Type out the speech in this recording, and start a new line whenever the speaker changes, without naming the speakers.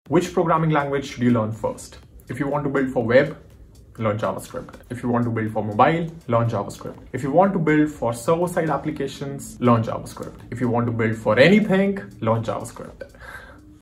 Which programming language should you learn first? If you want to build for web, learn JavaScript. If you want to build for mobile, learn JavaScript. If you want to build for server-side applications, learn JavaScript. If you want to build for anything, learn JavaScript.